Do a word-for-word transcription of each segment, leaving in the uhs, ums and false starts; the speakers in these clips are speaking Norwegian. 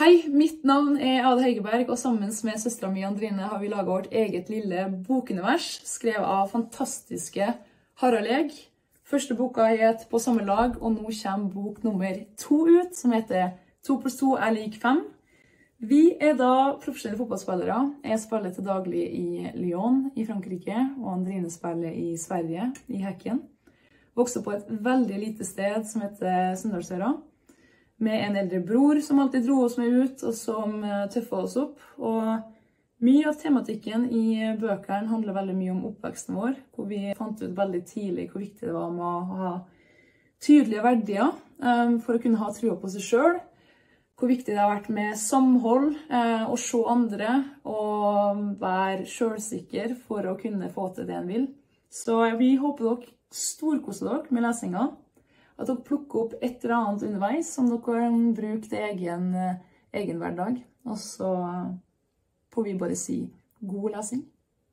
Hei, mitt navn er Ade Høgeberg, og sammen med søstera mi Andrine har vi laget vårt eget lille bokunivers, skrevet av fantastiske Harald Eg. Første boka het På samme lag, og nå kommer bok nummer to ut, som heter To pluss to er lik fem. Vi er da profesjonelle fotballspillere. Jeg spiller til daglig i Lyon i Frankrike, og Andrine spiller i Sverige, i Hekken. Vokste på et veldig lite sted som heter Sunndalsøra, med en eldre bror som alltid dro oss med ut, og som tøffet oss opp. Og mye av tematikken i bøkene handler veldig mye om oppveksten vår, hvor vi fant ut veldig tidlig hvor viktig det var med å ha tydelige verdier for å kunne ha trua på seg selv. Hvor viktig det har vært med samhold, å se andre, og være selvsikker for å kunne få til det en vil. Så vi håper dere storkoser dere med lesinga. At dere plukker opp et eller annet underveis som dere kan bruke til egen, egen hverdag. Og så får vi bare si god lesing.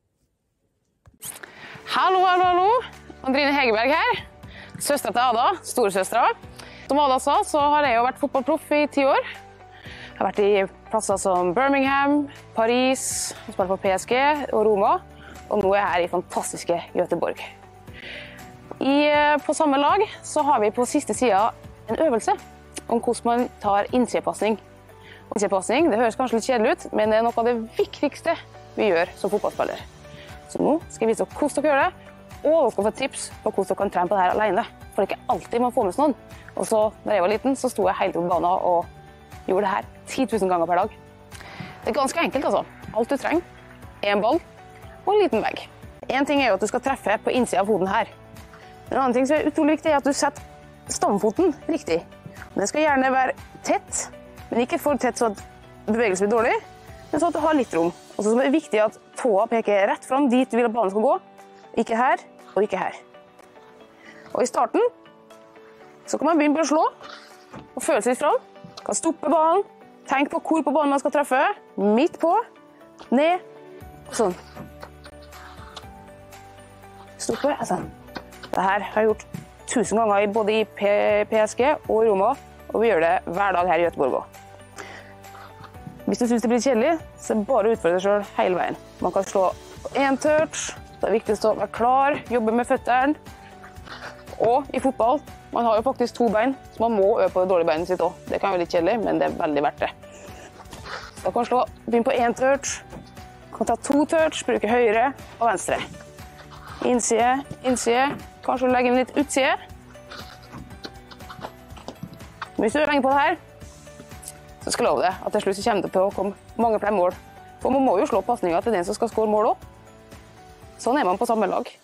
Hallo, hallo, hallo! Andrine Hegerberg her. Søstra til Ada, storesøstra. Som Ada sa, så har jeg jo vært fotballproff i ti år. Jeg har vært i plasser som Birmingham, Paris, jeg spiller på P S G og Roma. Og nå er jeg her i fantastiske Göteborg. I, på samme lag så har vi på siste sida en øvelse om hvordan man tar innsidepassing. Innsidepassing, det høres kanskje litt kjedelig ut, men det er noe av det viktigste vi gjør som fotballspiller. Så nå skal jeg vise dere hvordan dere gjør det, og dere skal få tips på hvordan dere kan trene på det her alene. For det er ikke alltid man får med noen. Og så, da jeg var liten, så sto jeg helt på banen og gjorde det her ti tusen ganger per dag. Det er ganske enkelt altså. Alt du trenger, er en ball og en liten bag. En ting er jo at du skal treffe på innsida av hoden her. En annen ting som er utrolig viktig er at du setter stamfoten riktig. Den skal gjerne være tett, men ikke for tett så at bevegelsen blir dårlig, men så at du har litt rom. Og så er det viktig at tåa peker rett fram dit du vil at banen skal gå. Ikke her, og ikke her. Og i starten så kan man begynne på å slå, og føle seg litt fram. Kan stoppe banen, tenk på hvor på banen man skal treffe, midt på, ned, og sånn. Stoppe, og sånn. Dette har jeg gjort tusen ganger både i P S G og i Roma, og vi gjør det hver dag her i Göteborg også. Hvis du synes det blir kjedelig, så er det bare å utfordre deg selv hele veien. Man kan slå en touch, det er viktig å være klar, jobbe med føtteren. Og i fotball, man har jo faktisk to bein, så man må øve på det dårlige beinet sitt også. Det kan være litt kjedelig, men det er veldig verdt det. Så da kan man slå, begynne på en touch, kan ta to touch, bruke høyre og venstre. Innside, innside, kanskje legge inn litt utside. Hvis du er lenge på det her, så skal jeg love deg at til slutt så kommer det til å komme mange flere mål. For man må jo slå passninger til den som skal skåre mål også. Sånn er man på samme lag.